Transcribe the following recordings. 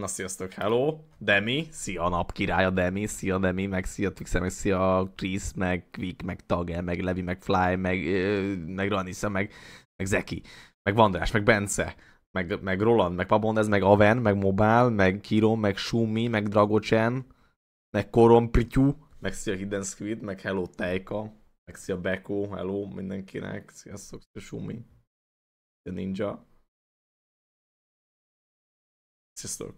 Na sziasztok, hello, Demi, szia napkirálya Demi, szia Demi, meg szia Twixer, meg szia Chris, meg Quick, meg Tage, meg Levi, meg Fly, meg Ranisa, meg Zeki, meg Vandrás, meg Bence, meg Roland, meg Pabondez, meg Aven, meg Mobile, meg Kiron, meg Shumi, meg Dragocsen, meg Koromprityu, meg szia Hidden Squid, meg hello Tejka, meg szia Beko, hello mindenkinek, sziasztok, szia Shumi, szia Ninja. Sziasztok.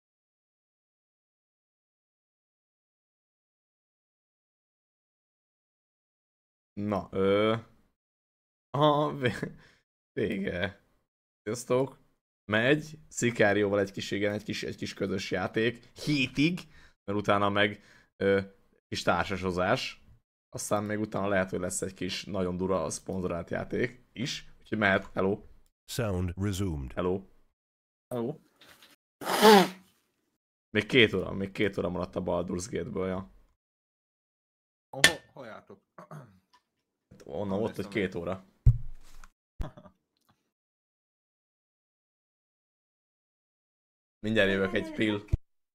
Na, aha, vége. Sziasztok. Megy, Szikárióval egy kis, igen, egy kis közös játék. Hétig, mert utána meg kis társasozás. Aztán még utána lehet, hogy lesz egy kis nagyon dura szponzorált játék is. Úgyhogy mehet, hello. Sound resumed. Hello. Hello. Még két óra maradt a Baldur's Gate-ből, ja. Hol jártok? Onnan volt, hogy 2 óra. Mindjárt jövök egy pill.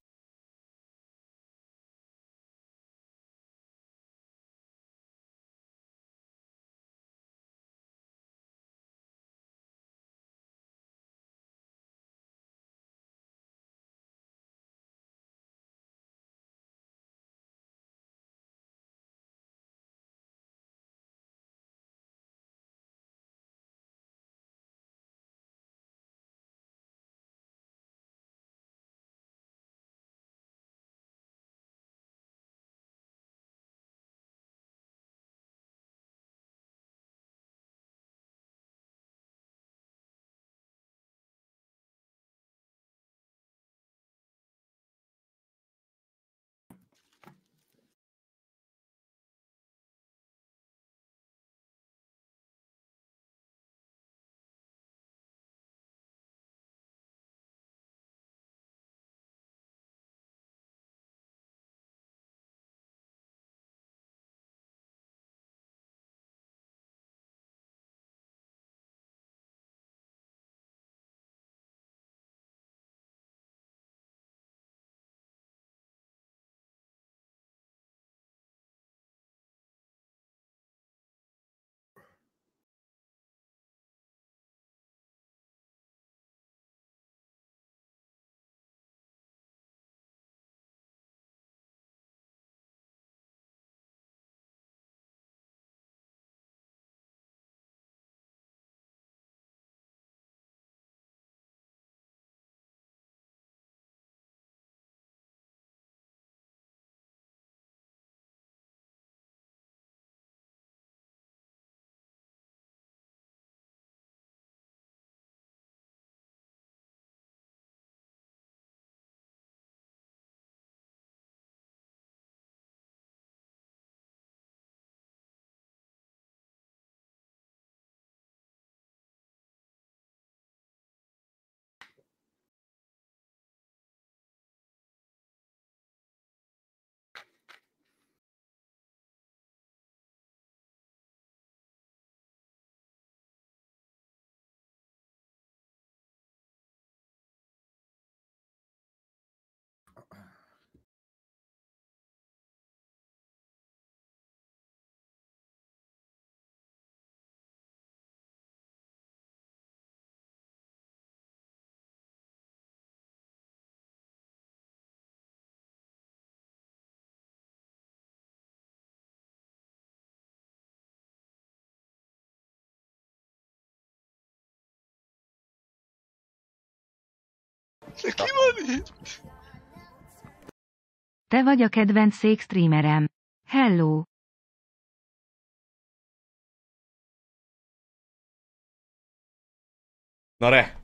De ki van itt? Te vagy a kedvenc szék streamerem. Hello! Na re!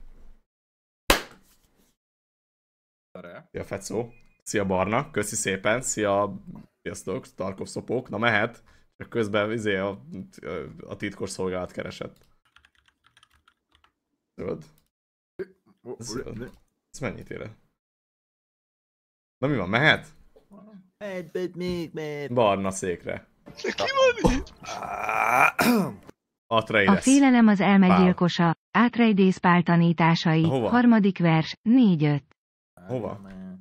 Re. Szia Fecó! Szia Barna! Köszi szépen! Sziasztok! Tarkov szopók! Na mehet! Csak közben a titkos szolgálat keresett. Zöld? Ez mennyit ér? Na mi van, mehet? Barna székre. De ki van itt? A félelem az elmegyilkosa, Atreides pál tanításai, Hova? harmadik vers, 4-5. Hova?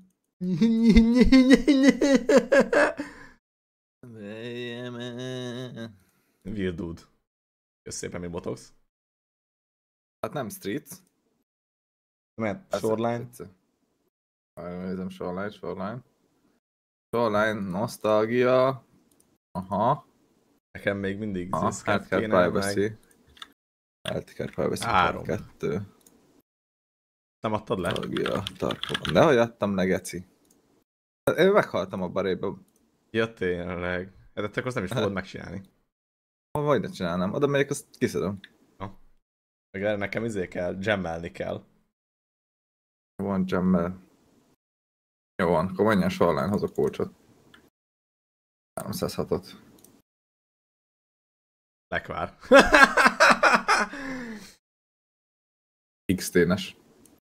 Weird dude. Kösz szépen, mi botox. Hát nem street. Mert shoreline. Nézem, shoreline. Shoreline, nosztalgia. Aha. Nekem még mindig Healthcare kéne, privacy. meg... Healthcare privacy 3. 2. Nem adtad le? Nosztalgia, Tarkov. Dehogy adtam le, geci. Én meghaltam a baréba. Ja, tényleg. Hát akkor azt nem is fogod megcsinálni. Vagy ne csinálnám. Oda megyek, azt kiszedem. Meg erre nekem kell, gemmelni kell. Van gemmel. Jó van, akkor menjen Shoreline, hoz a kulcsot. 306-ot. Lekvár. XT-nes.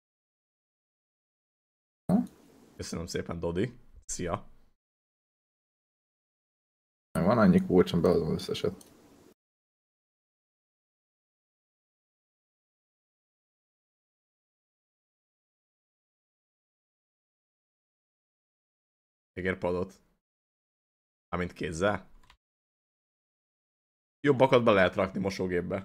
Köszönöm szépen, Dodi. Szia. Van annyi kulcsom, behozom az összeset. Egerpadot. Amint kézzel. Jobbakat be lehet rakni mosógépbe.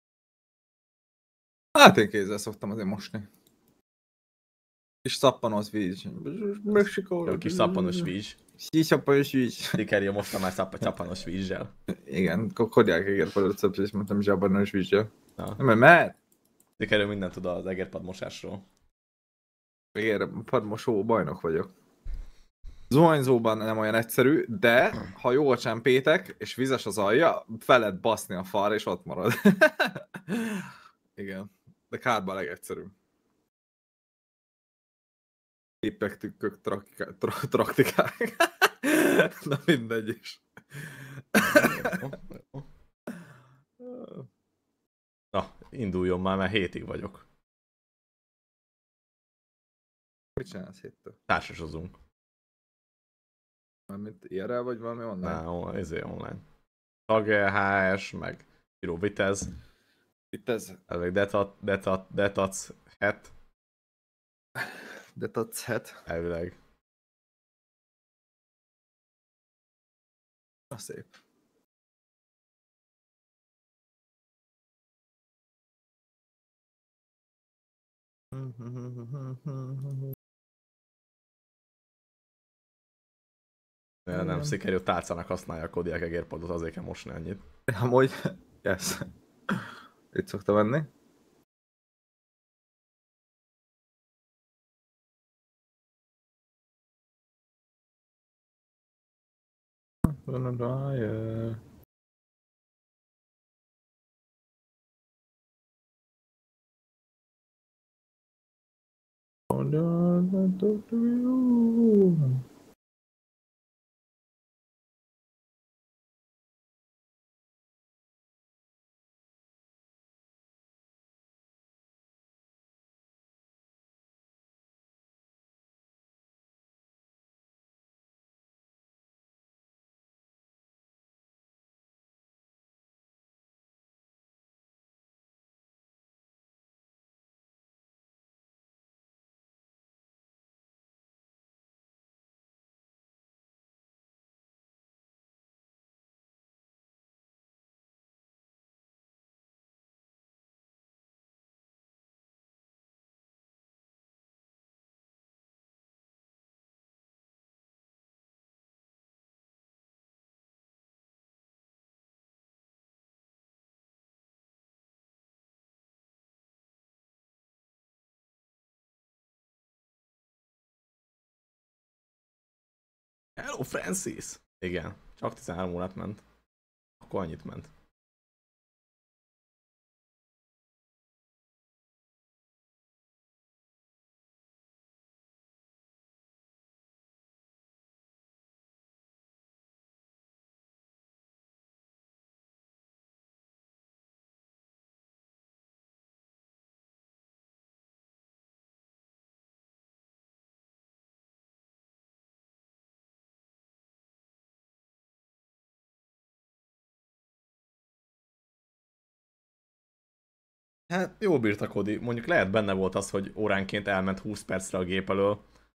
Hát én kézzel szoktam azért mosni. Kis szappanos víz. Mexikó. Jó kis szappanos víz. Kis szappanos víz. Dikerje mostam már szappanos vízzel. Igen, kodják Egerpadot szöpsz, és mondtam zsabbanos vízzel. Na. Nem, mert Dikerje mindent tud az egerpad mosásról. Egerpadmosó bajnok vagyok. Zuhanyzóban nem olyan egyszerű, de ha jól csempétek, és vizes az alja, fel lehet baszni a falra, és ott marad. Igen, de kárba a legegyszerűbb. Tippek, tükkök, traktikák. Na mindegy is. Na, induljon már, mert hétig vagyok. Mit csinálsz héttől? Társasozunk. Mármint IRL vagy valami online? Na, ezért online. Tag HS, meg Hiro Vitez. Itt ez. Elvég Detac het. De tetszhet. Elvileg. Na szép. Nem sikerült tálcának használja a Kodiak egérpadot, azért kell mosni annyit. Amúgy, yes. Itt szokta venni. Hello Francis! Igen, csak 13 órát ment. Akkor annyit ment. Hát jól bírta Kodi. Mondjuk lehet benne volt az, hogy óránként elment 20 percre a gép elől,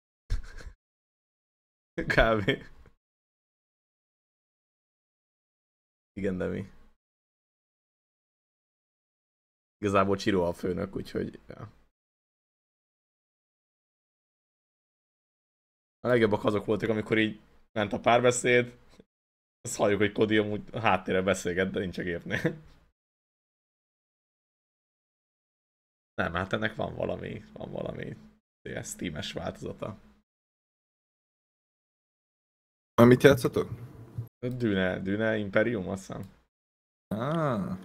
Kb. Igen, de mi? Igazából Csiro a főnök, úgyhogy... Ja. A legjobbak azok voltak, amikor így ment a párbeszéd, azt halljuk, hogy Cody amúgy a háttérre beszélget, de nincs a gépnél. Nem, hát ennek van valami Steam-es változata. Mit játszotok? Dűne Imperium, azt hiszem. Ah.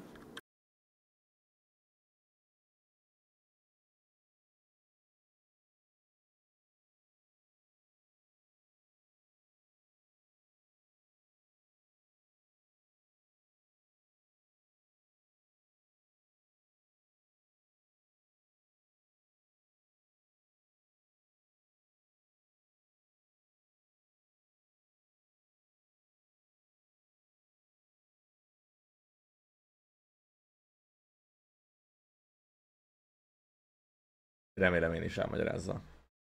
Remélem én is elmagyarázza.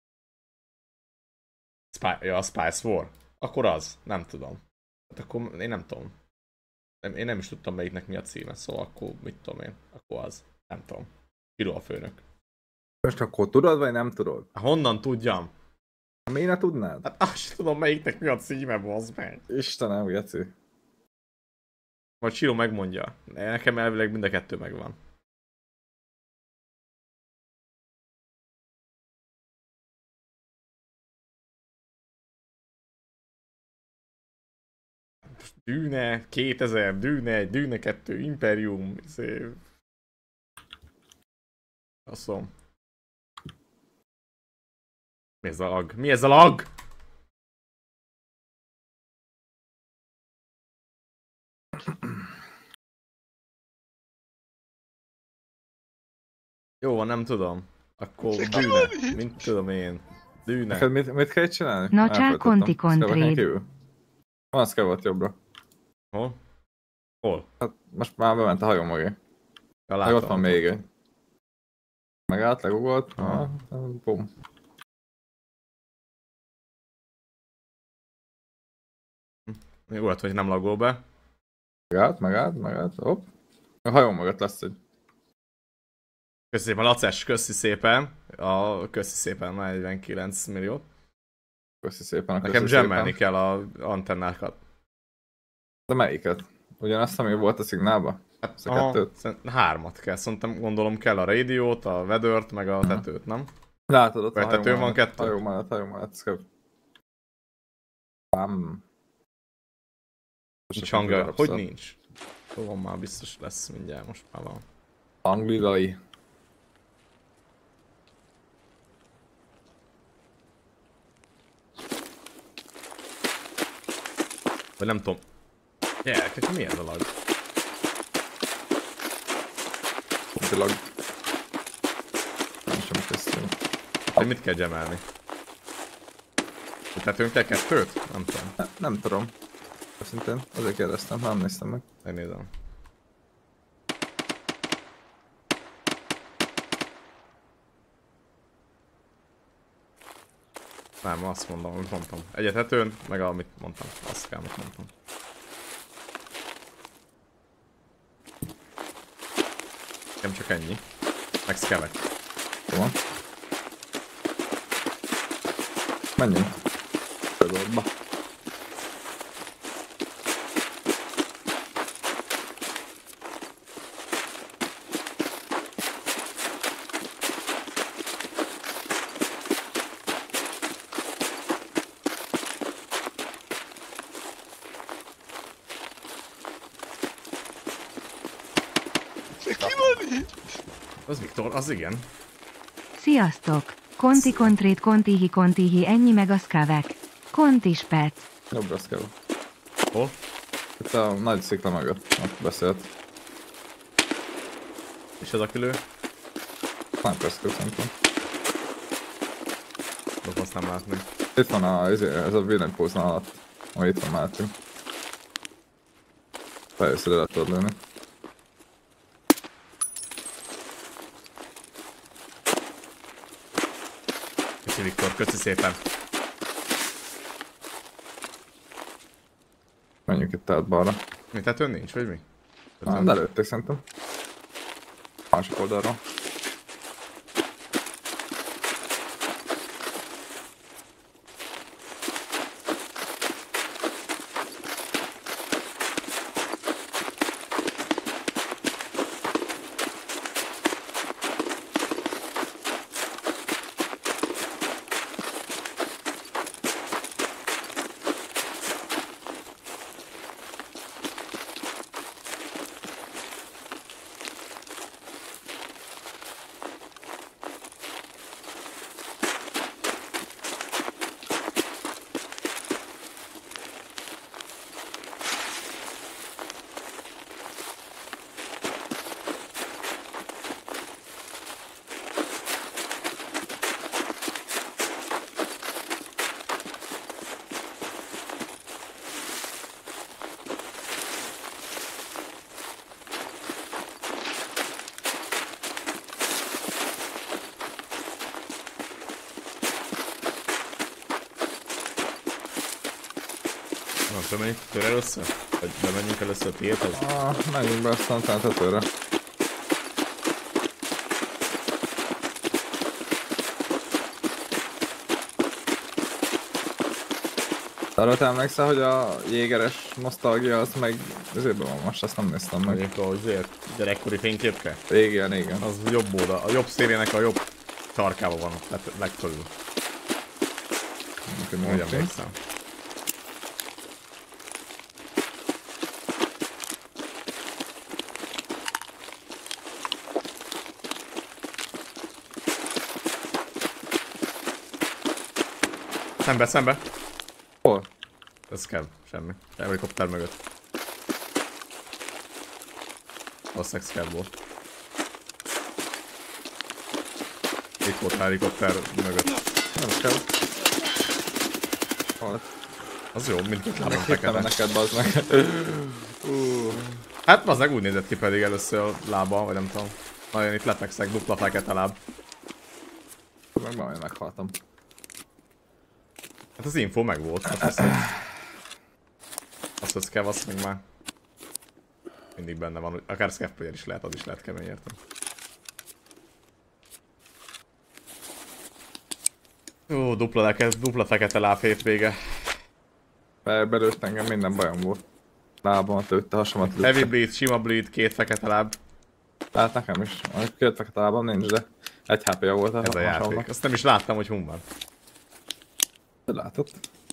A Spice War? Akkor az. Nem tudom. Hát akkor én nem tudom. Én nem is tudtam melyiknek mi a címe, szóval akkor mit tudom én. Akkor az. Nem tudom. Csiro a főnök. Most akkor tudod, vagy nem tudod? Honnan tudjam? Miért ne tudnád? Hát azt sem tudom melyiknek mi a címe, bazd meg. Istenem, geci. Vagy Csiro megmondja. Nekem elvileg mind a kettő megvan. Dűne 2000, Dűne 1, Dűne 2, Imperium, Asszom. Mi ez a lag? Mi ez a lag? Jó van, nem tudom. Akkor Dűne, mint tudom én. Dűne. Neked mit kell csinálni? Na csá, konti kontréd. Van szkell volt jobbra. Hol? Hol? Hát most már bement a hajó mögé. Ja, Meg ott van még egy. Megállt, legugolt. Bum. Még volt, hogy nem lagol be. Megállt. Hopp. A hajó mögött lesz egy. Köszi szépen, Laces, köszi szépen. Köszi szépen, már 49 millió. Köszi szépen. Nekem gemmelni kell a antennákat. De melyiket? Ugyanazt, ami volt a szignálban? Hát, A kettőt? 3-at kell, szóval gondolom kell a rádiót, a weathert, meg a tetőt, nem? Látod ott vagy a hajó tetőn van mellett. 2? Hajó mellett, szköv. Nincs hangja, hogy nincs? Jó, már biztos lesz mindjárt, most már van. Anglidai. Vagy nem tudom. Gyerekek, mi ez a lag? Kontilag. Nem sem köszönöm. Hogy mit kell gemelni? Tetőnk te 2-t? Nem tudom. Nem tudom. Őszintén, azért kérdeztem, nem néztem meg. Megnézem. Nem, azt mondom, amit mondtam. Egyet tetőn, meg amit mondtam. Azt kell, amit mondtam. Nem csak ennyi. Meg szkevek. Jó van. Menjünk. Földbe. Az Viktor, az igen. Sziasztok! Konti kontréd kontihi ennyi meg a szkávek. Kontispec. Jobbra szkel. Hol? Itt a nagy szikla mögött. Ott beszélt. És az a külő? Sniper skill szerintem. Dob, azt nem látni. Itt van ez a villanykózna alatt. Ami itt van mellettünk. Feljössz ide, le tudod lőni. Köszi Viktor, köszi szépen. Menjünk itt át balra. Mi tetőn nincs, vagy mi? De előtték szerintem. Másik oldalról. Nem tudom, menjünk tőle először? Vagy bemenjünk először tiédhez? Menjünk be aztán talán tetőre. Arra te emlékszel, hogy a jégeres nosztalgia az meg ezérben van most, azt nem néztem meg. Mondjuk azért gyerekkori fényképke? Igen, igen. Az jobb oldal, a jobb szélének a jobb sarkában van, tehát legfölül. Úgy emlékszem. Szembe, szembe! Hol? Ez kell, semmi. Helikopter mögött. Valószínűleg Scav volt. Itt volt a helikopter mögött. Nem kell. Hol? Az jó, mindkét lábon Hittem fekete. neked, bazd meg. Hát az meg úgy nézett ki pedig először a lába, vagy nem tudom. Nagyon itt lefekszek, dupla fekete láb. Meg valami meghaltam. Hát az info meg volt. Hát azt, hogy Scav, azt meg már mindig benne van, akár Scav player is lehet, az is lehet kemény, értem. Ó, dupla fekete láb hétvége. Belőtt engem minden bajom volt. Lábamat lőtte, hasamat lőtte. Heavy bleed, sima bleed, két fekete láb. Hát nekem is. Két fekete lábam nincs, de egy HP-ja volt a Ez a játék. hasamnak. Azt nem is láttam, hogy hun van. Te látod?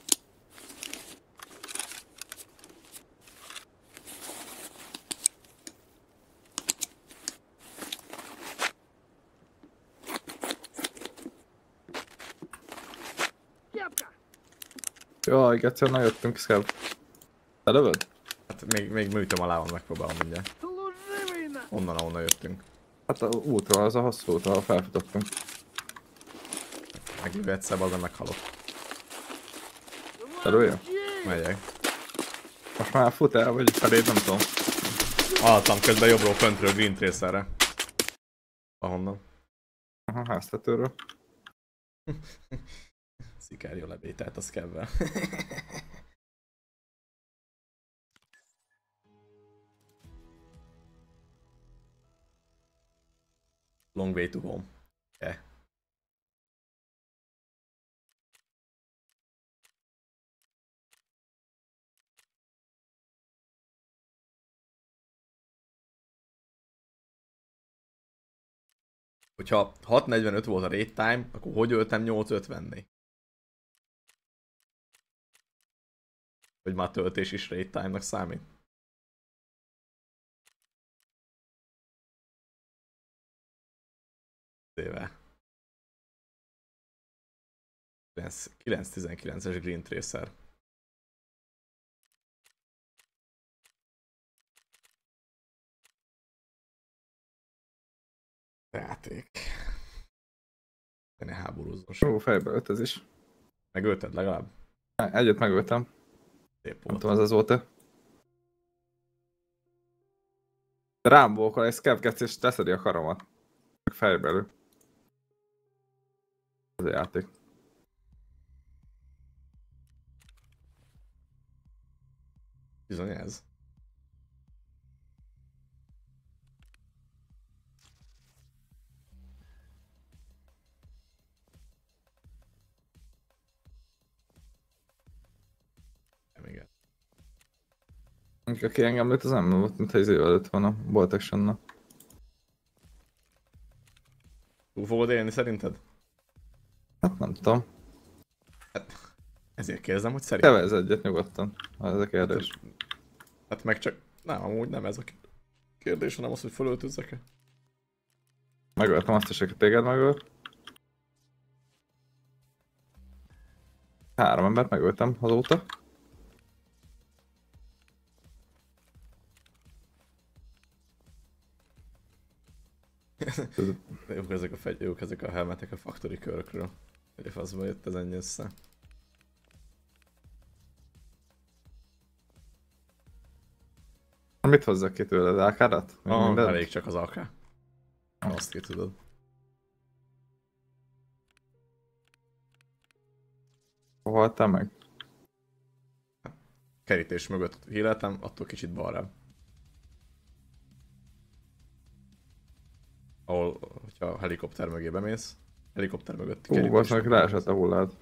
Jaj, Geci, na jöttünk, Scav. Te lövöd? Hát még műtöm a lábam, megpróbálom mindjárt. Onnan, ahonnan jöttünk. Hát a útra, az a hosszú útra, ahol felfutottunk. Megívő egyszer, az meghalok. Te lőjön? Megyek. Most már fut el, vagy feléd, nem tudom. Hallottam közben jobbról föntről Green Tracerre. Ahonnan. Aha, háztetőről. Szikár jól lebételt a Scavvel. Long way to home. Yeah. Hogyha 6.45 volt a raid time, akkor hogy öltem 8.50-nél? Hogy már töltés is raid time-nak számít? Éve. 9.19-es Green Tracer. Játék. Ne háborúzzon. Jó, fejbe ölt ez is. Megölted legalább? Egyet megöltem. Szép Nem volt. tudom, az volt-e. Rám volkol egy Scav Geci, és teszedi a karomat. Fejbe elő. Ez a játék. Bizony ez. Nem igen. Aki engem lőtt, az nem volt, mintha izé előtt van a Bolt Action-nak. Túl fogod élni szerinted? Hát nem tudom. Ezért kérdezem, hogy szerintem. Kevez egyet nyugodtan, ha ez a kérdés. Hát meg csak... Nem, amúgy nem ez a kérdés, hanem az, hogy fölöltözzek-e. Megöltem azt is, aki téged megölt. 3 embert megöltem azóta. Jók ezek a helmetek a Factory körökről. Hogy a faszba jött ez ennyi össze. Mit hozzak ki tőled? AK-rat? Elég csak az AK. Azt ki tudod. Hol haltál meg? Kerítés mögött híreltem, attól kicsit balrább. Ahol, hogyha a helikopter mögé bemész, helikopter mögötti kerítés. Basszak, leesett a hullád.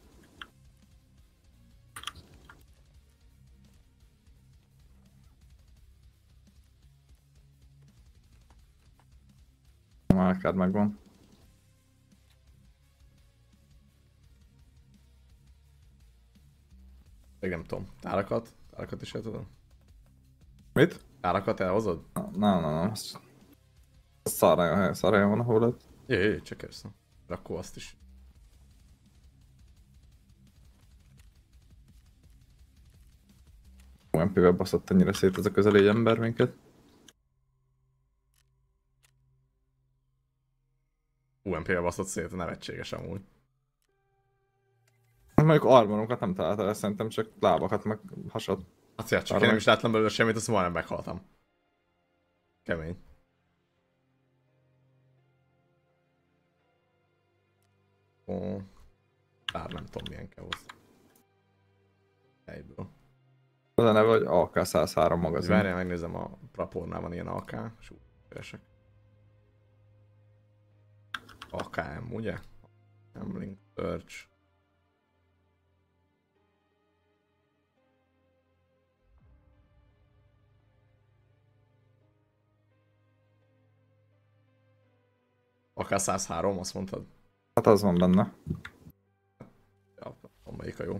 A AK-d megvan. Még nem tudom. Tárakat is el tudom. Mit? Tárakat elhozod? Nem. Szarra van a hullad. Jaj, csak ezt. Akkor azt is. UMP-vel baszott annyira szét ez a közelégy ember minket. UMP-vel baszott szét, nevetséges amúgy. Mondjuk armorokat nem találta el, szerintem csak lábakat meg hasad. Hát ja, csak én nem is láttam belőle semmit, azt majdnem meghaltam. Kemény. Ó, bár nem tudom milyen kell hozzá. Egyből. Az a neve, hogy AK-103 magazin. Várjál, megnézem, a Prapornál van ilyen AK. Keresek. AKM, ugye? Link Search. AK-103, azt mondtad? Hát az van benne. Ja, melyik a jó?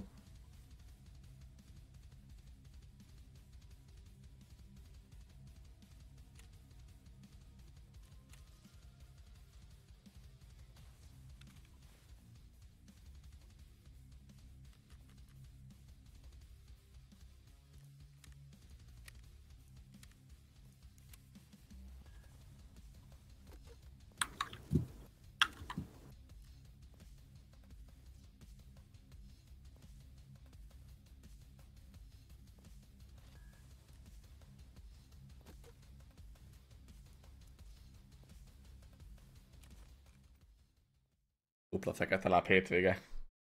Dupla fekete láb hétvége.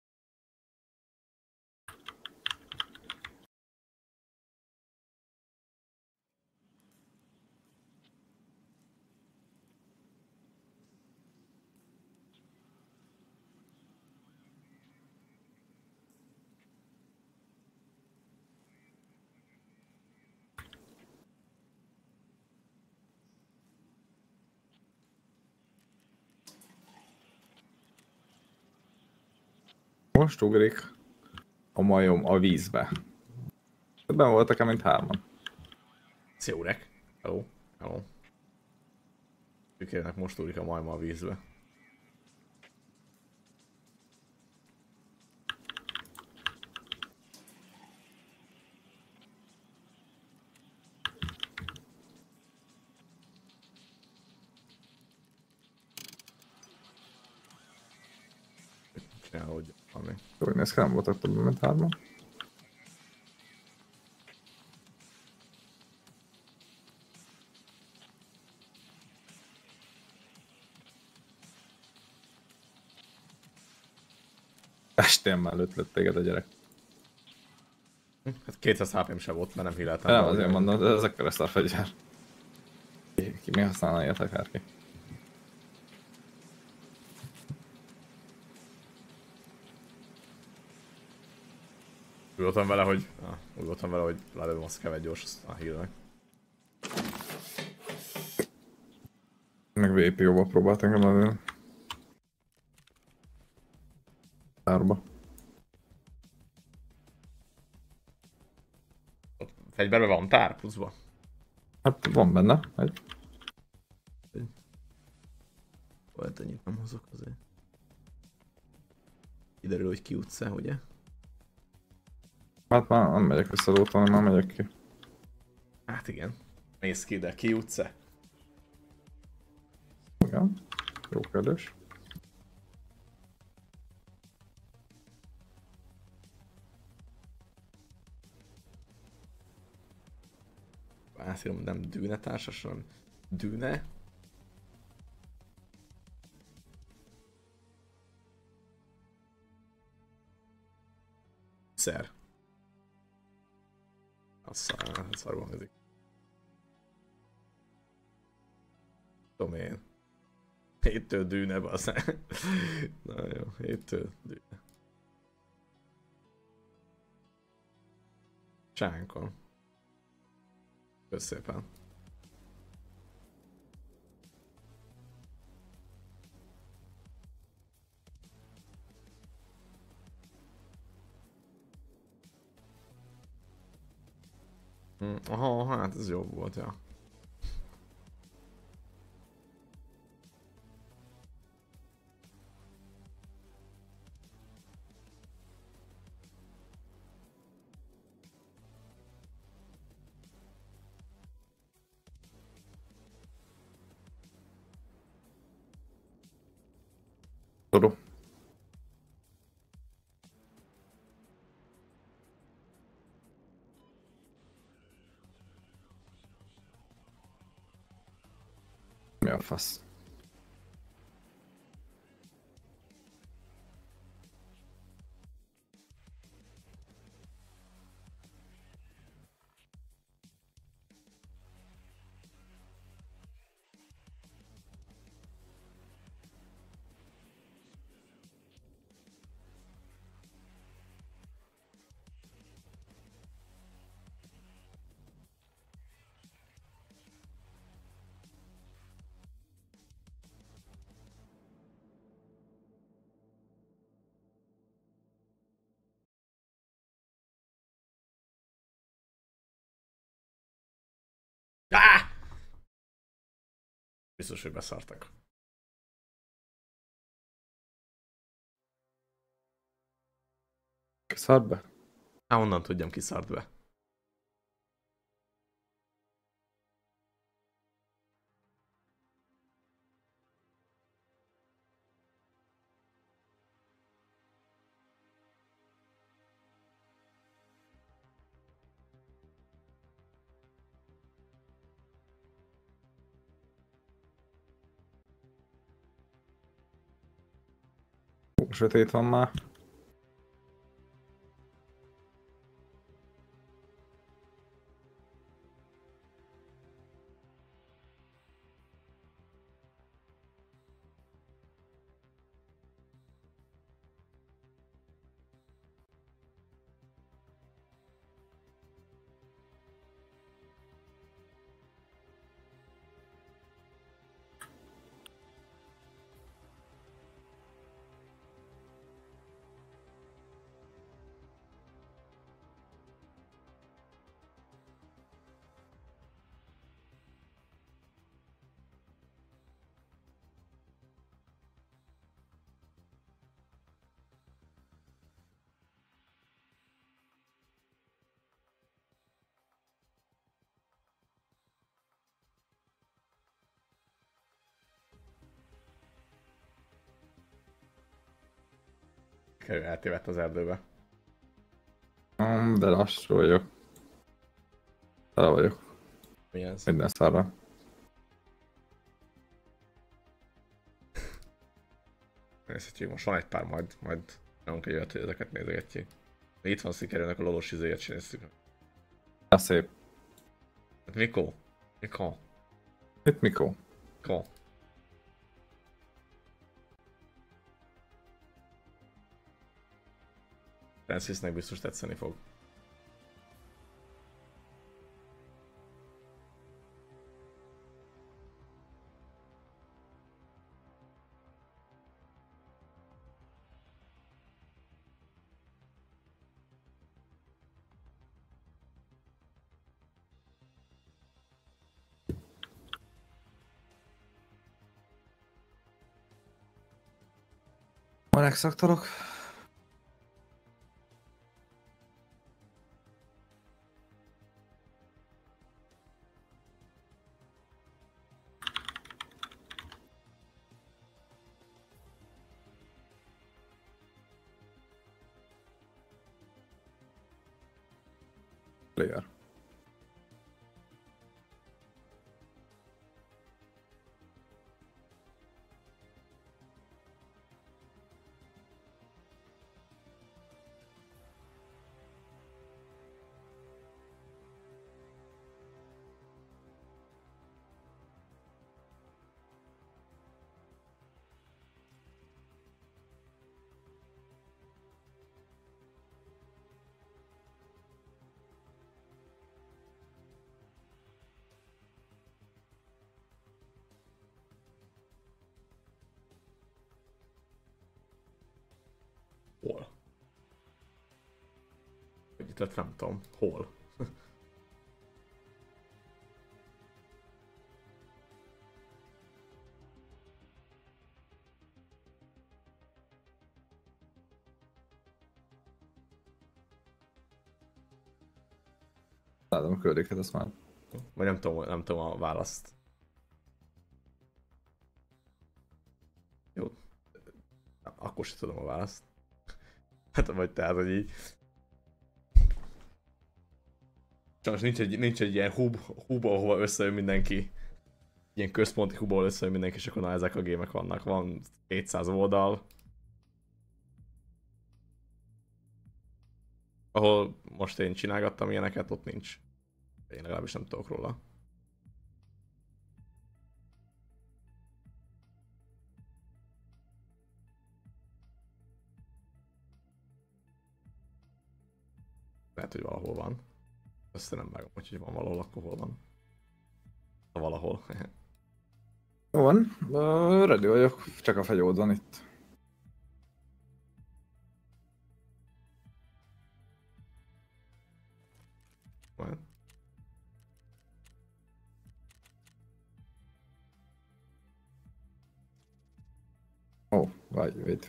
Most ugrik a majom a vízbe. Többen voltak-e, mint 3-an. Szia urek! Hello! Hello! Tükérnek most úrik a majma a vízbe. Csinálódj valami. Úgy néz ki, nem voltak többen, mint 3-an. Estén már lőtt téged a gyerek. Hát 200 HP-m sem volt, mert nem híleltem. Nem, azért mondom, de ez a keresztár fegyver. Ki mi használna ilyet akárki? Úgy voltam vele, hogy lelőm azt kevet gyors, azt a hílnek. Meg VPO-ba próbáltam lelőni. Tárba. Fegyverben van tár pluszba? Hát van benne egy. Volt ennyit nem hozok azért. Kiderül, hogy ki utca, ugye? Hát már nem megyek vissza az úton, már megyek ki. Hát igen. Mész ki, de ki utca? Igen. Jó kérdés. Azt írom, nem Dűne társas, hanem Dűne. Szer. Az szarban hangzik. Tudom én. Héttől Dűne, basszál. Na jó, héttől Dűne. Csánkon. Kösz szépen. Aha, hát ez jobb volt, ja. Tudom. Mi a fasz? Ah! Biztos, hogy beszartak. Kiszart be? Hát honnan tudjam, ki szart be. Sötét van már. Ő eltévedt az erdőbe. De lassú vagyok. Tele vagyok. Mi ez? Minden szarra. Nézhetjük, most van egy pár, majd nyomunk egy olyat, hogy ezeket nézegetjük. Itt van Szikerőnek a lolos izéjét csináljuk. Ja, szép. Mikor? Mikor? Itt mikor? Mikor? Francisnek biztos tetszeni fog. Van extraktorok? Player. Hol? Hogy itt lett, nem tudom. Hol? Látom a köldéket, azt már. Vagy nem tudom a választ. Jó. Akkor sem tudom a választ. Hát vagy tehát, hogy így... Sajnos nincs egy ilyen hub, ahova összejön mindenki. Ilyen központi hub, ahol összejön mindenki, és akkor na ezek a gémek vannak. Van 200 oldal. Ahol most én csinálgattam ilyeneket, ott nincs. Én legalábbis nem tudok róla. Lehet, hogy valahol van. Azt nem vágom, hogy van valahol, akkor hol van. Valahol. Jó van, ready vagyok, csak a fegyód van itt. Majd. Ó, wait.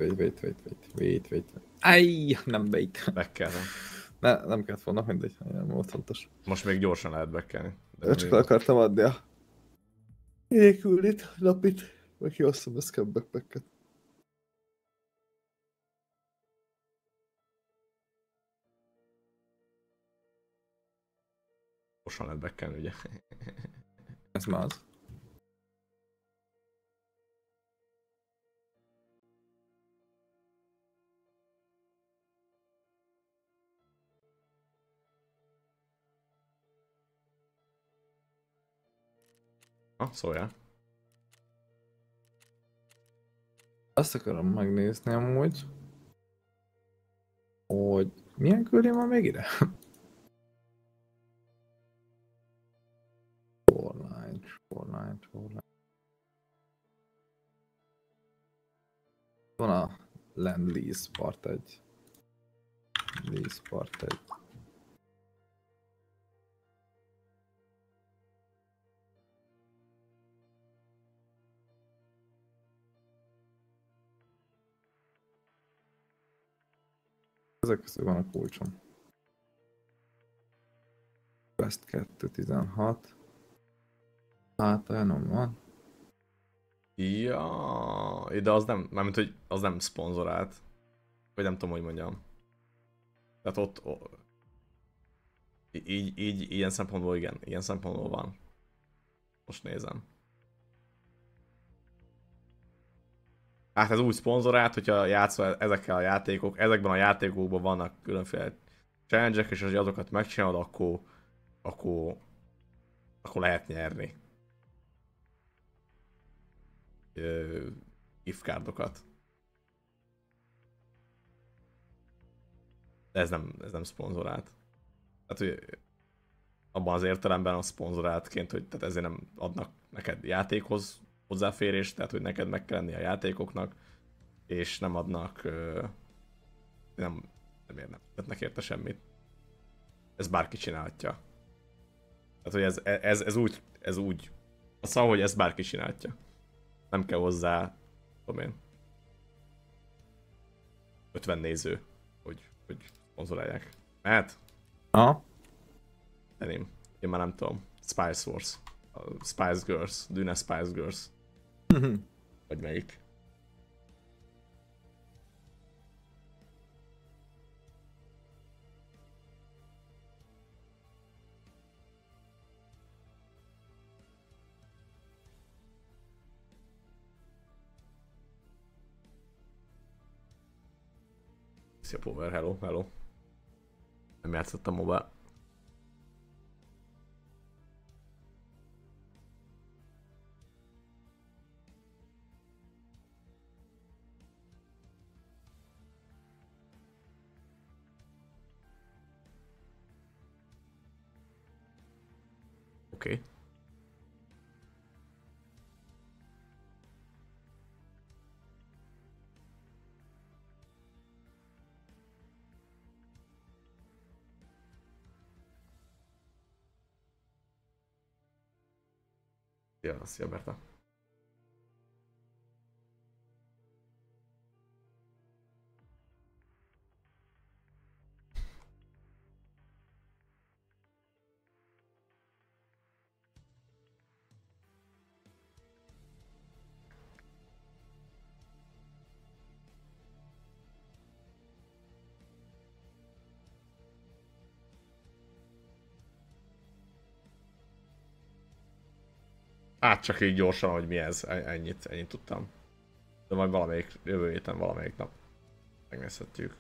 Áj, nem bait. Bekkelnem. Nem kellett volna, mindegy, nem volt fontos. Most még gyorsan lehet bekkelni. Csak le akartam adni a ékülit, napit, meg kiosztom a scam backpacket. Gyorsan lehet bekkelni, ugye? Ez már az. Szóljál. Azt akarom megnézni amúgy, hogy milyen küldém van még ide? Fortnite. Van a Land Lease Part 1. Lease Part 1. Ezek közül van a kulcsom. Quest 216. Hát olyan van. Ja, de az nem, mármint, hogy az nem szponzorált. Vagy nem tudom, hogy mondjam. Tehát így ilyen szempontból igen, ilyen szempontból van. Most nézem. Hát ez új szponzorált, hogyha játszol ezekkel a játékok, ezekben a játékokban vannak különféle challenge-ek, és hogy azokat megcsinálod, akkor lehet nyerni. Gift cardokat. De ez nem szponzorált. Tehát, hogy abban az értelemben a szponzoráltként, hogy tehát ezért nem adnak neked játékhoz hozzáférést, tehát hogy neked meg kell lenni a játékoknak, és nem adnak, nem érnek érte semmit. Ez bárki csinálhatja. Tehát, hogy ez úgy, szóval, hogy ezt bárki csinálhatja. Nem kell hozzá, tudom én, 50 néző, hogy szponzorálják. Mehet? Aha. Én már nem tudom. Spice Wars. Spice Girls. Dune Spice Girls. Vagy melyik? Szia Power, hello. Nem játszottam mobile. Oké. Szia Berta. Hát csak így gyorsan, hogy mi ez, ennyit tudtam. De majd valamelyik, jövő héten valamelyik nap megnézhetjük.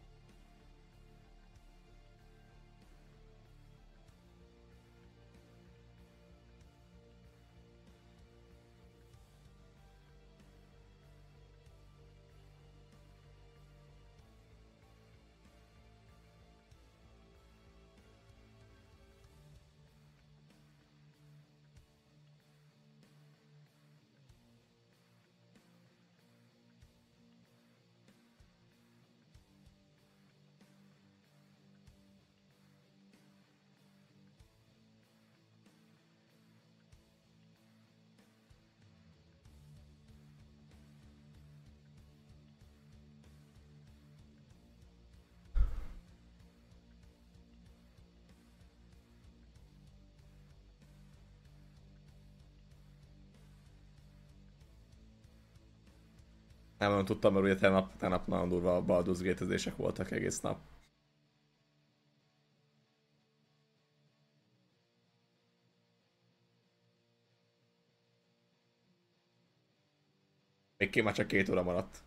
Nem tudtam, mert ugye tegnap nagyon durva Baldur's Gate-ezések voltak egész nap. Még már csak 2 óra maradt.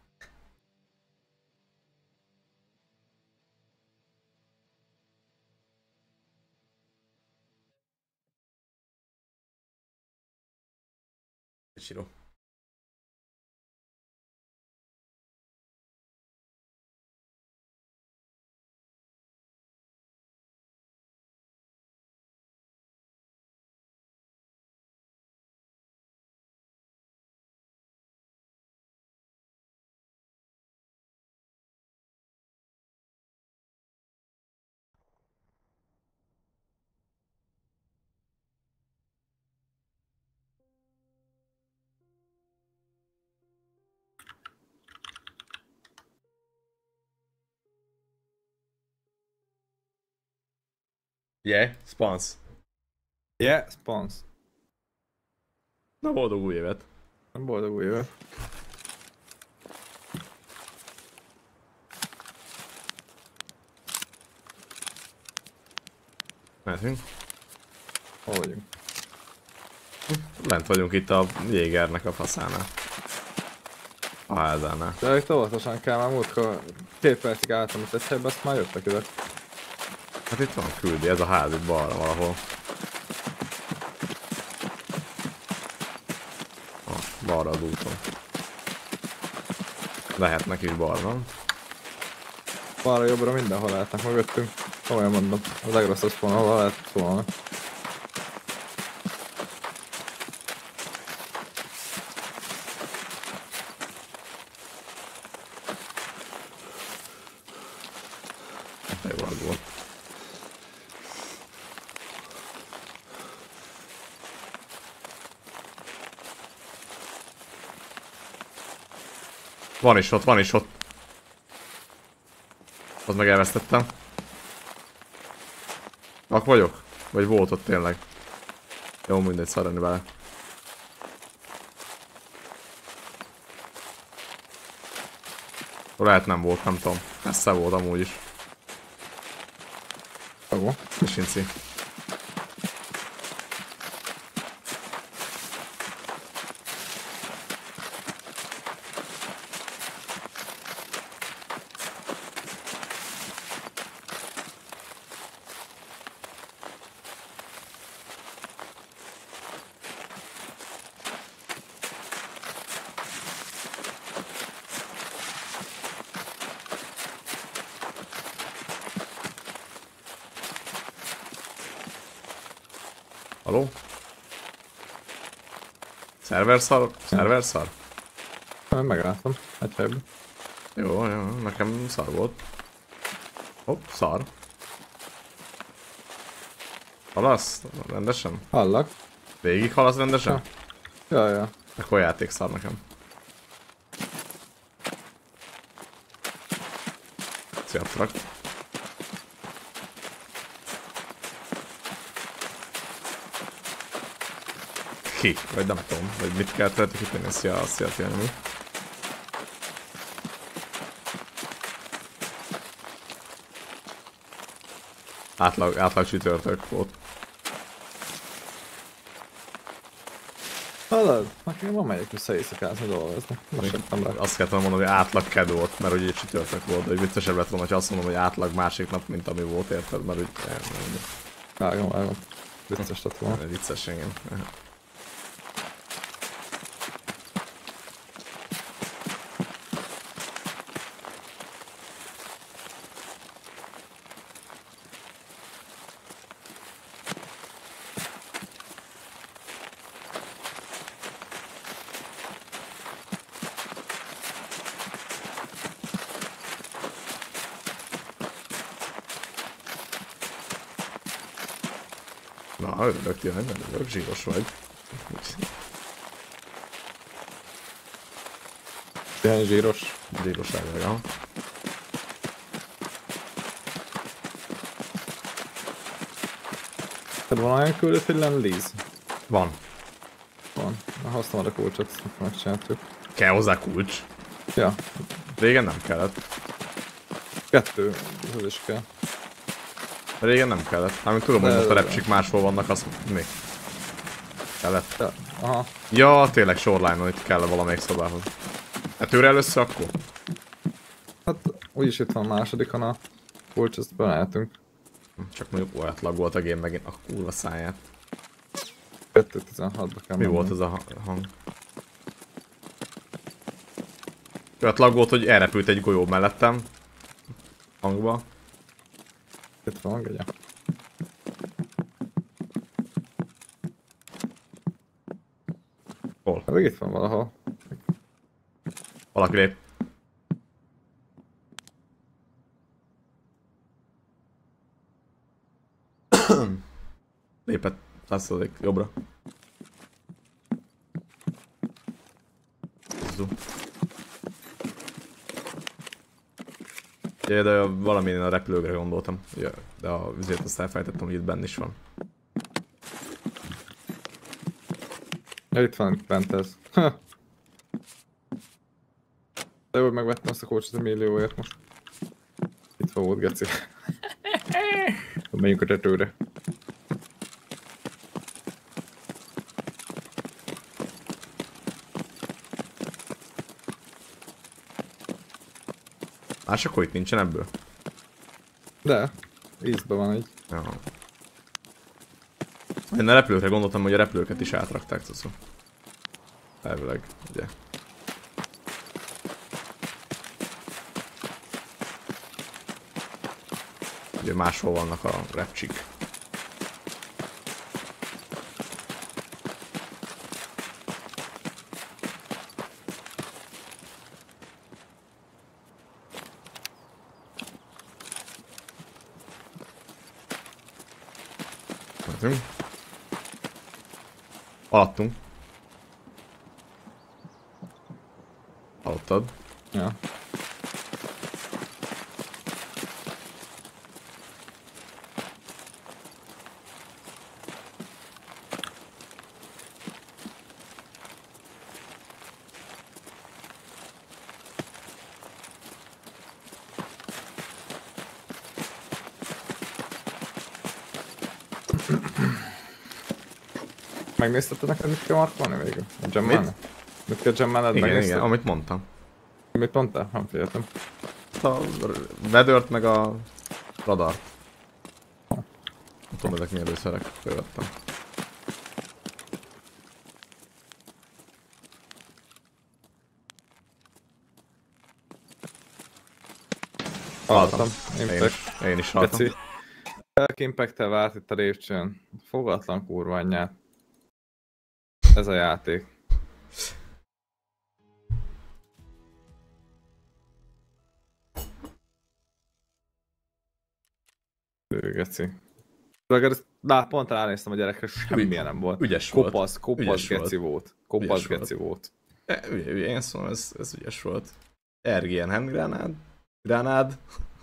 Siro. Yeah, spons. Yeah, spons. Na boldog új évet. Boldog új évet. Mehetünk. Hol vagyunk? Lent vagyunk itt a Jégernek a faszánál. A házánál. De itt óvatosan kell, már múltkor 2 percig álltam itt egy helyben, azt már jöttek ide. Hát itt van küldi, ez a ház itt balra valahol. Balra az úton. Lehetnek is balra. Balra jobbra mindenhol lehetnek mögöttünk. Olyan mondom, a legrosszabb spawn, ahol lehet szólni. Jó az volt. Van is ott, van is ott. Az meg elvesztettem. Ak vagyok? Vagy volt ott tényleg? Jó, mindegy, szarani vele. Lehet nem volt, nem tudom. Messze volt amúgy is. Jó. Sinci. Haló? Szerver szar? Szerver szar? Én megláttam, egy helyben. Jó, jó, nekem szar volt. Hopp, szar. Halasz? Rendesen? Hallak. Végig halasz rendesen? Ja. Akkor játék szar nekem. Szia, trak. Ki? Vagy nem tudom, vagy mit kell tenni, szia tényleg. Átlag csütörtök volt. Hallod? Nekem ma megyek vissza éjszakázni dolgozni. Most jöttem rá. Azt kellett mondani, hogy átlag ked volt, mert ugye csütörtök volt, de viccesebb lett volna, ha azt mondom, hogy átlag másik nap, mint ami volt, érted? Mert úgy... Vágom. Vicces lett volna. Vicces, igen. Na, örülök tényleg, nem örülök, zsíros vagy. Ilyen zsíros. Zsíros elveg, aha. Tehát van olyan küldött, hogy Lend-Lease? Van. Van. Na, hoztam a kulcsot, akkor megcsináltuk. Kell hozzá kulcs. Ja. Régen nem kellett. 2, ez is kell. Régen nem kellett. Amint tudom, hogy De- most a repcsik máshol vannak, azt mi? Kellett. Ja. Aha. Ja, tényleg Shoreline-on itt kell valamelyik szobához. Hát őre először akkor? Hát úgyis itt van másodikon a kulcs, ezt beálltunk. Csak mondjuk átlag volt a game megint a kurva száját. 2.16-ba kell Mi mennem. volt ez a hang? Átlag volt, hogy elrepült egy golyó mellettem. Hangba. Itt van, ugye? Hol? Hát még itt van valahol. Valaki lép. Lépett 100% jobbra. Zú. Ja, de valami a repülőgre gondoltam. Ja, de a vizét azt elfelejtettem, hogy itt benne is van. Ja, itt van bent ez. Ha. De jó, hogy megvettem azt a kulcsot a millióért most. Itt van volt, geci. Menjünk a tetőre. Más akkor itt nincsen ebből? De, Vízben van így. Ja. Én a repülőkre gondoltam, hogy a repülőket is átrakták, szóval. Elvileg, ugye. Ugye máshol vannak a repcsik. Alattunk. Hallottad? Ja. Megnézted neked, mit kell markolni végül? A gemmelni? Mit kell gemmelned? Igen, amit mondtam. Mit mondtál? Nem figyeltem. A vedört meg a radart. Nem tudom, ezek milyen lőszerek követtem. Hallottam. Én is hallottam. Geci. Impact-tel vált itt a lépcsőn. Fogatlan kurva anyját. Ez a játék. Geci. Pont ránéztem a gyerekre, semmilyen nem volt. Ügyes volt. Kopasz geci volt. Kopasz Ügyes geci volt. Ügyes, én szóval ez ügyes volt. RGN handgránád. Gránád.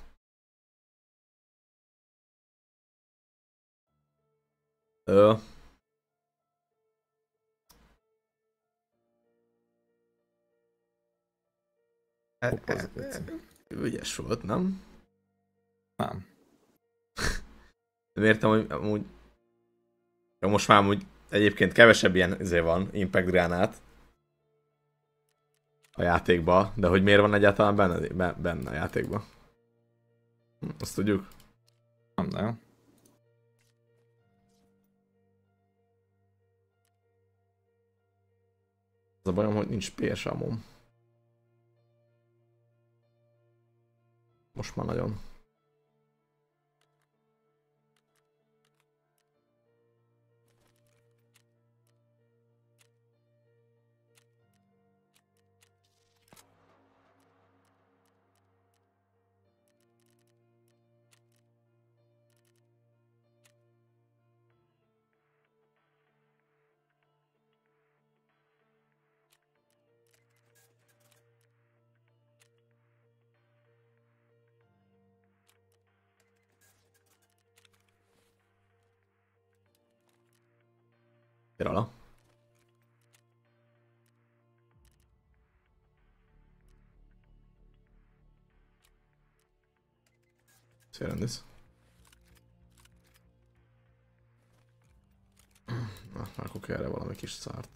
Kopasz geci. Ügyes volt, nem? Nem. De értem, hogy amúgy... Ja, most már amúgy egyébként kevesebb ilyen van, Impact gránát a játékban, de hogy miért van egyáltalán benne a játékban? Azt tudjuk? Nem nagyon. Az a bajom, hogy nincs PS amom. Most már nagyon. Jala. Szia, Rendisz. Na, rakok erre valami kis szárt.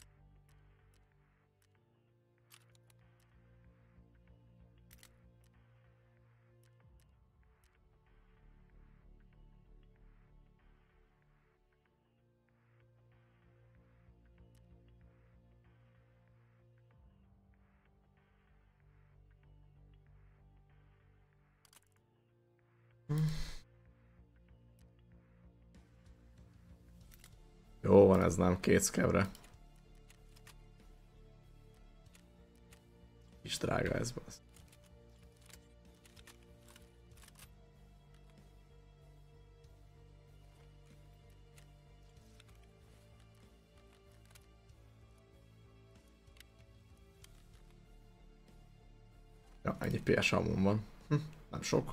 Jó van, ez nem két szkevre. Kis drága ez az. Ja, ennyi PS amon van. Nem sok.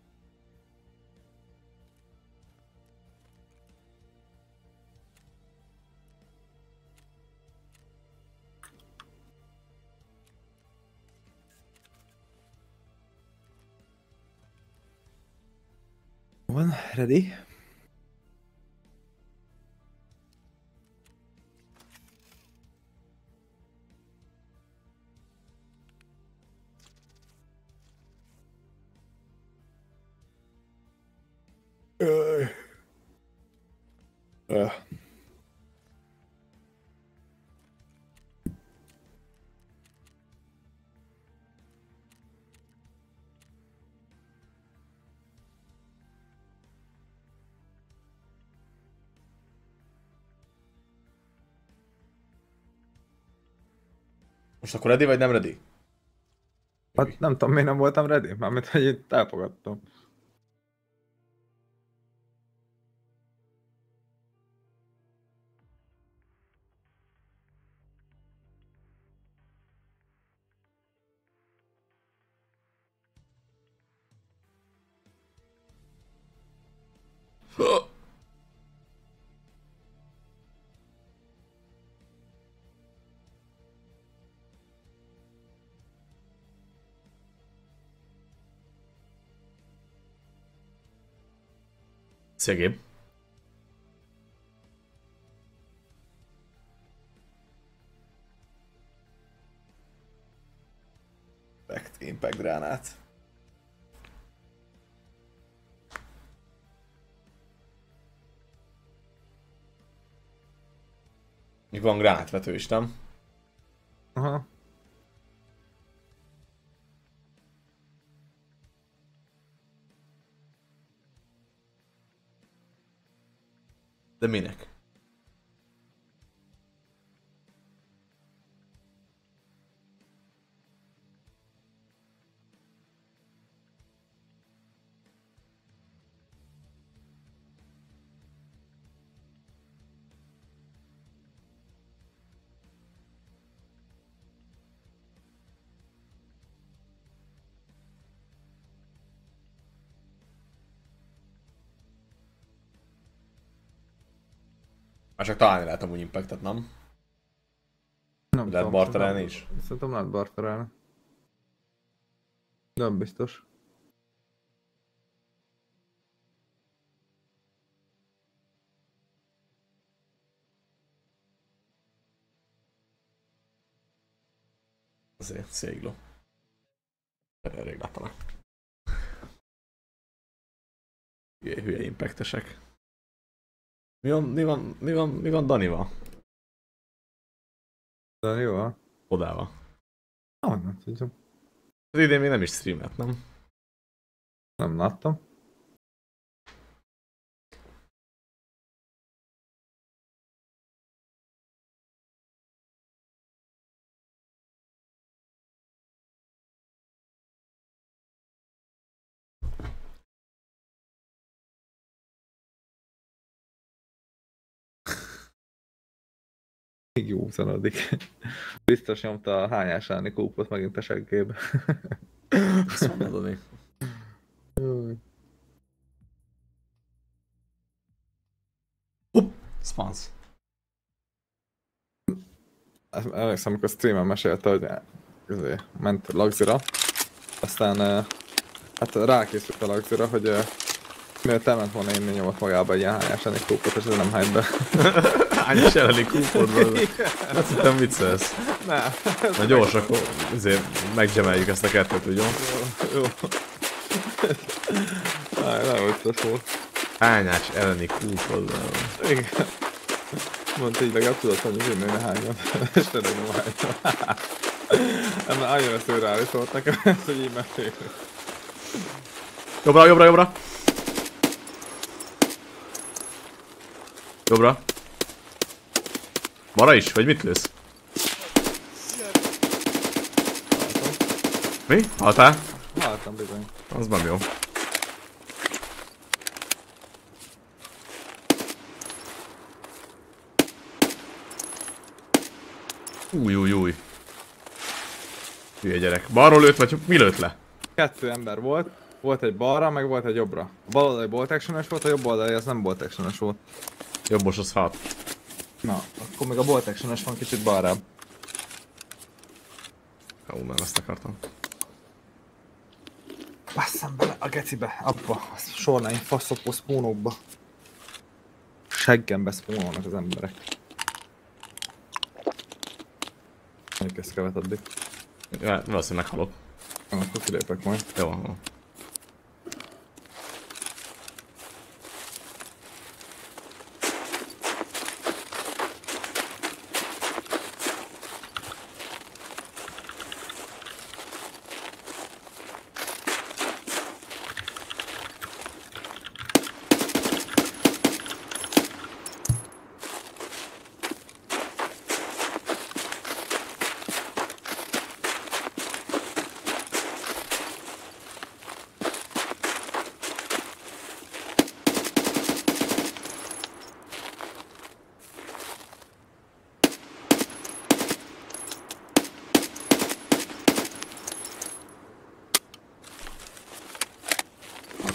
Van, ready? Most akkor ready vagy nem ready? Hát nem tudom, miért nem voltam ready, mármint, hogy itt elfogadtam. Szia, Gabe. Impact gránát. Még van gránátvető is, nem? Aha. De minek? Már csak találni lehet amúgy impactet, nem? Nem Lehet tudom, barterelni is? Szerintem lehet barterelni. Nem biztos. Azért, szia Igló. Rég láttanak. Hülye impactesek. Mi van Danival? De jó, Odával. nem tudom. Az idén még nem is streamelt, nem? Nem láttam. Jó szanodik. Biztos nyomta a hányás állni kópot megint a seggébe. Azt mondod, Dani. Hopp! Spans. Emlékszem, amikor streamen mesélte, hogy ment Lagzira, aztán hát rákészült a Lagzira, hogy mielőtt elment volna inni, nyomott magába egy ilyen hányás elleni kópot, és ez nem hány be. Hányás elleni kópot? Azt hittem viccelsz. Nem. Na gyors, akkor azért meggemeljük ezt a kettőt, ugye? Jó. Nem vicces volt. Hányás elleni kópot? Igen. Mondta így legalább tudod, hogy az én nőne hányat. És tényleg nem hányat. Ennek annyira szőrális volt nekem ezt, hogy így mesélünk. Jobbra, jobbra, jobbra! Jobbra. Balra is? Vagy mit lősz? Mi? Haltál? Haltam bizony. Az nem jó. Új. Hülye gyerek. Balról lőtt, vagy mi lőtt le? 2 ember volt. Volt egy balra, meg volt egy jobbra. A bal oldali bolt action-es volt, a jobb oldali az nem bolt action-es volt. Jobbos az 6. Na, akkor még a bolt action-es van kicsit balrább. Ó, nem ezt akartam. Basszam bele a gecibe, abba, a sornáim faszokba, spónokba. Seggembe spónolnak az emberek. Elkezd kevet addig. Ja, valószínűleg meghalok. Akkor kilépek majd. Jó.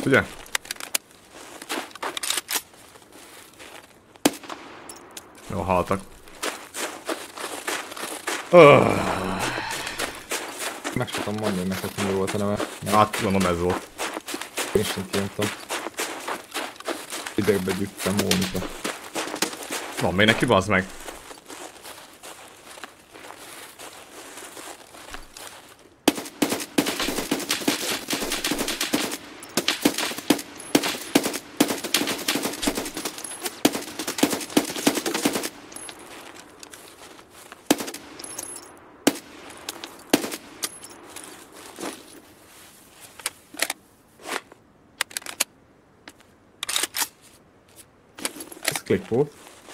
Ugye? Jó, haltak. Meg sem tudom mondani neked, mi volt a neve. Hát, mondom, ez volt. Én sem kijöntöm. Idegbe gyűjtem Mónika. Van még neki, bazd meg. Ez klik volt.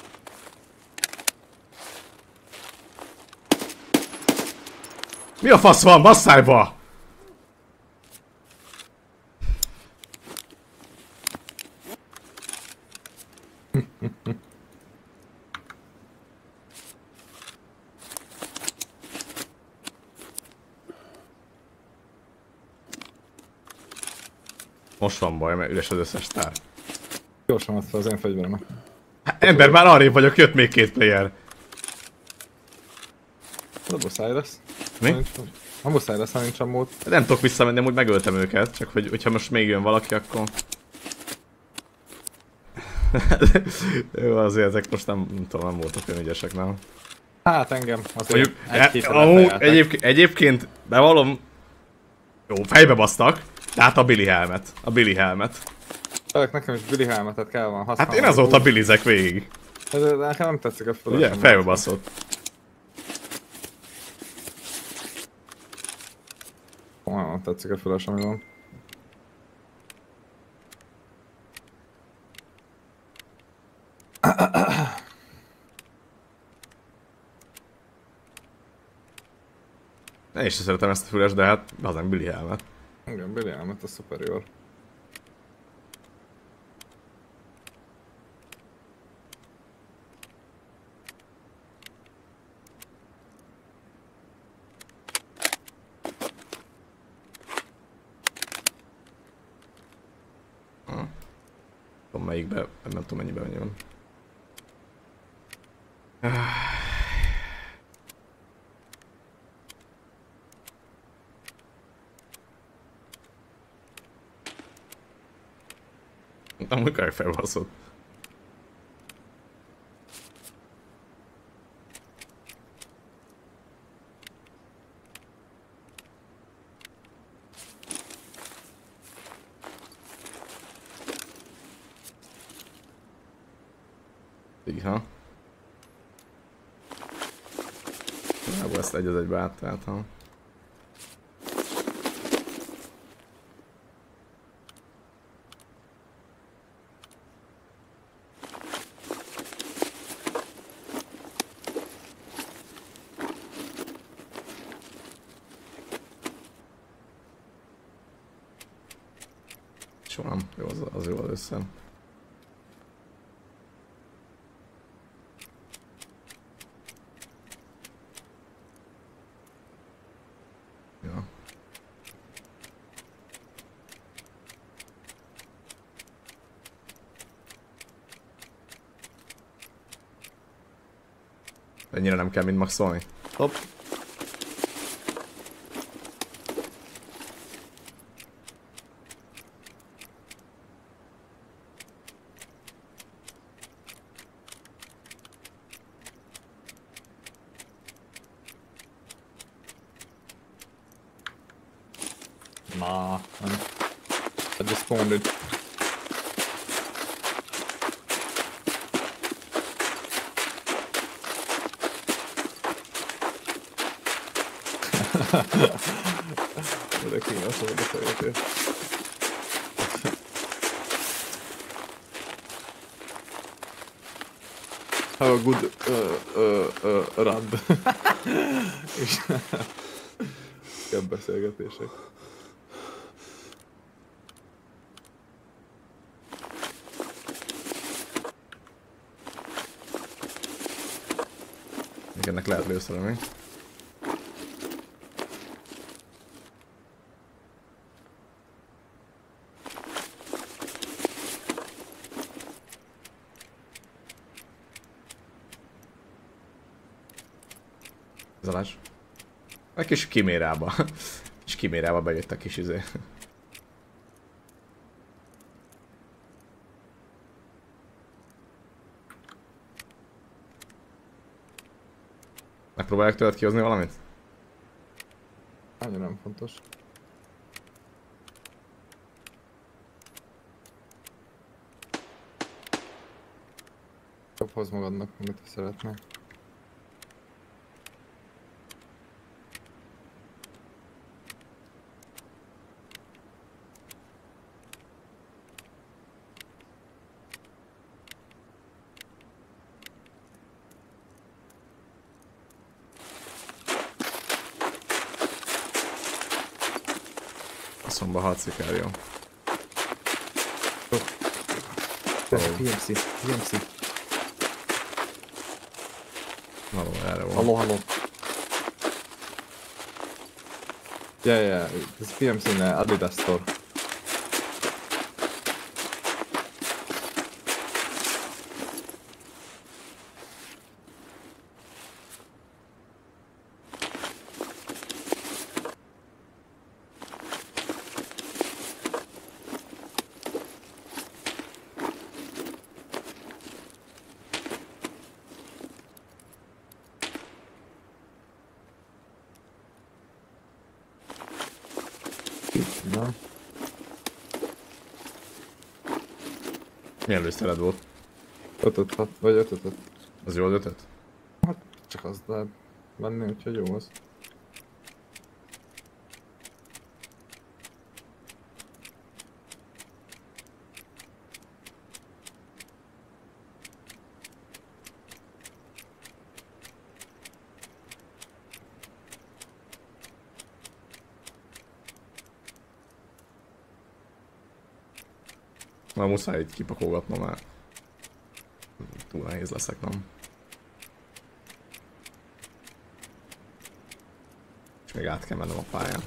Mi a fasz van, basszájba? Most van baj, mert üres az összes tár. Gyorsan vett fel az én fegyveremet. Ember, már arrébb vagyok, jött még 2 player. De muszáj lesz. Mi? Ha muszáj lesz, ha nincs a mód. Nem tudok visszamenni, amúgy megöltem őket, csak hogyha most még jön valaki, akkor... Jó, azért ezek most nem tudom, nem voltak olyan ügyesek, nem? Hát engem azért Mondjuk, egy-két egyébként bevallom, jó, fejbe basztak, de hát a Billy helmet. A Billy helmet. Nekem is Billy helmetet kell van használni. Hát én azóta bilizek végig. De nekem nem tetszik a fölös. Ugye? Fejbe baszott. Nem tetszik a fölös, ami van. Én is szeretem ezt a füles, de hát az Billy helmet. Igen, Billy helmet a superior. Tudom melyikbe, nem tudom mennyibe van. Nem, hogy kell felbaszott. Iha. Nagyjából ezt egy az egybe áttáltam. Soha nem. Jó, az jó először. Ja. Ennyire nem kell mind maxolni. Hopp. Nah, man. I just spawned it. De kínos volt a fejétől. Have a good run. És jobb beszélgetések. Ennek lehet lőszerelni. Zalás. A kis kimérába. És kimérába bejött a kis izé. Megpróbálják tőled kihozni valamit? Annyira nem fontos. Jobb hoz magadnak, amit szeretnél. Faszomba halt Szikárió. PMC. Való, erre volt. Halló. Yeah, this PMC in Adidas store. Na, Milyen lőszered volt? 5-5, vagy 5-5. Az jól ötöt? Csak azt lehet venni, úgyhogy jó az. Na muszáj így kipakolgatnom, mert túl nehéz leszek, nem? És még át kell mennem a pályán.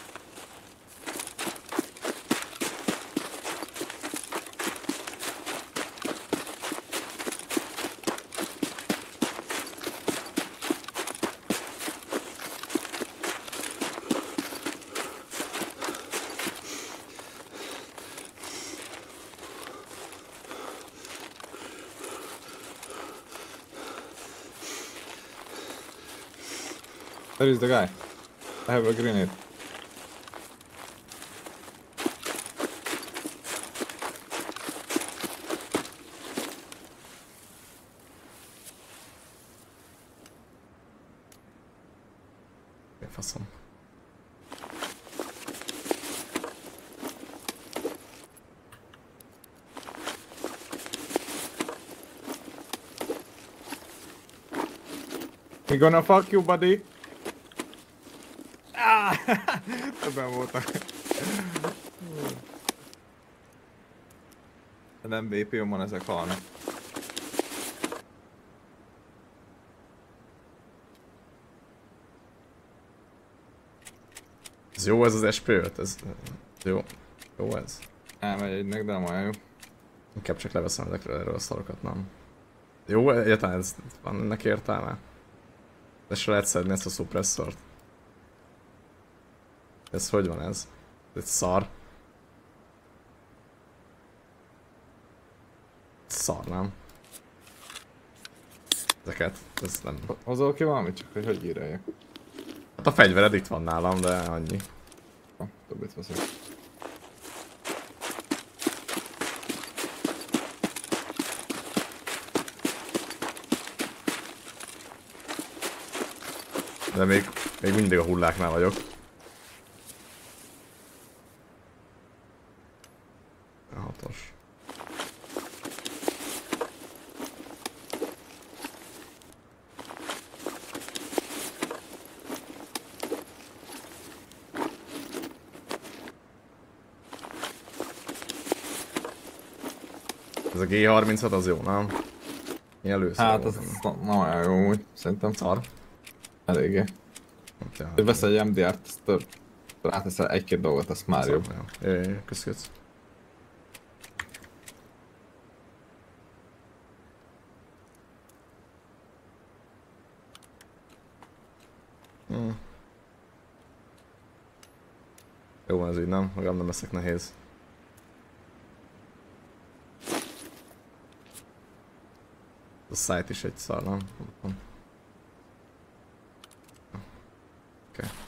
Where is the guy? I have a grenade. Faszom. We gonna fuck you, buddy. Ebben voltak. De nem BP-on ezek halnak. Ez jó ez az SP5? Ez jó. Jó ez. Elmegy egynek, de olyan jó. Inkább csak leveszem ezekről erről a szarokat, nem? Jó, egyáltalán ez van ennek értelme? De se lehet szedni ezt a szupresszort. Ez hogy van ez? Ez szar. Szar, nem? Ezeket, ez nem... Hozol ki valamit, csak hogy íreljek. Hát a fegyvered itt van nálam, de annyi. Többet veszek. De még mindig a hulláknál vagyok. A hatos. Ez a G36 az jó, nem? Milyen lőszer Hát volt? az nem olyan jó úgy, szerintem. Szar. Eléggé. Ja, Hogy veszel egy MDR-t, azt ráteszel egy-két dolgot, azt már jobb. Jaj, köszönöm. Jó van ez így, nem? Magam nem leszek nehéz. A site is egy szar, nem? Oké.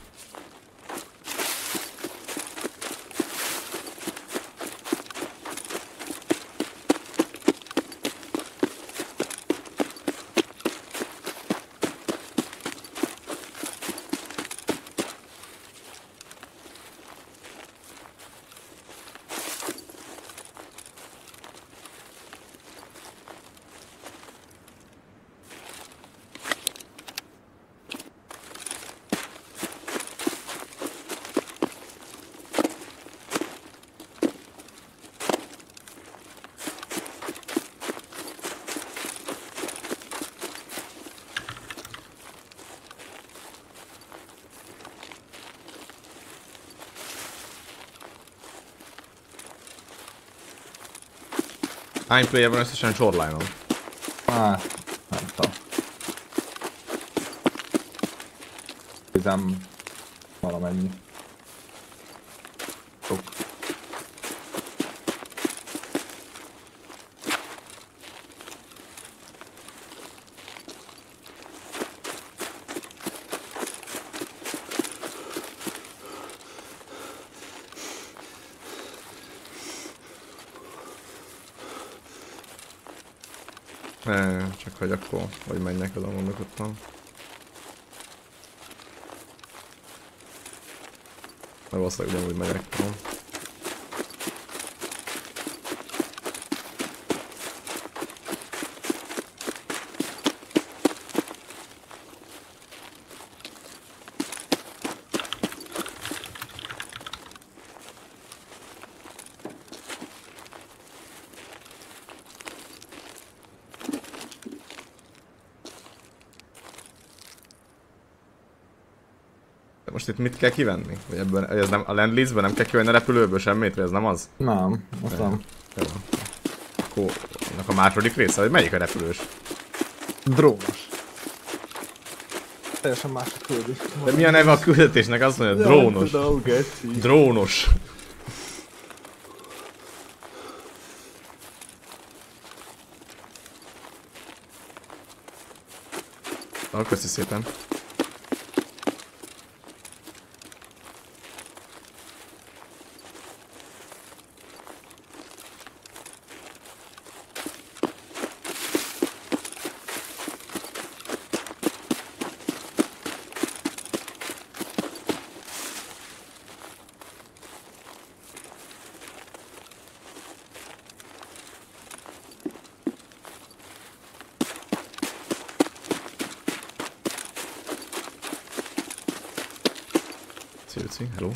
Hány player van összesen Shoreline-on? Hát, nem tudom. Tizen valamennyi. Sok. Csak hogy akkor, hogy menjek oda, gondolkodtam. Meg valószínűleg ugyanúgy megyek. Most itt mit kell kivenni? Vagy ebből, ez nem, a Land-Lease-ben nem kell kivenni a repülőből semmit, vagy ez nem az? Nem, azt nem. Jó. Akkor annak a második része, hogy melyik a repülős? Drónos. Teljesen más a küldés. De mi a neve a küldetésnek? Azt mondja, drónos. Drónos. Köszi szépen. Hello.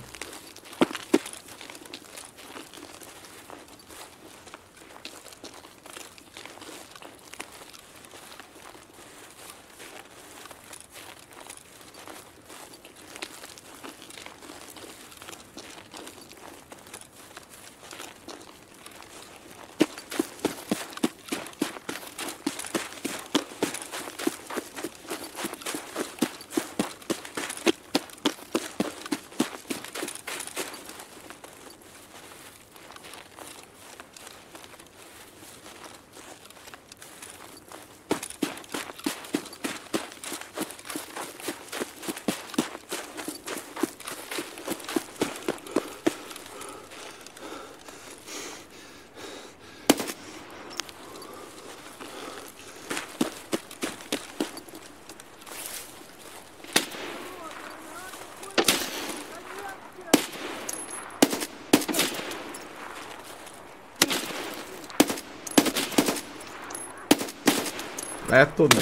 Lehet tudni?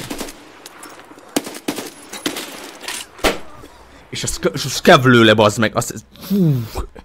És a skevlőle bazd meg, azt...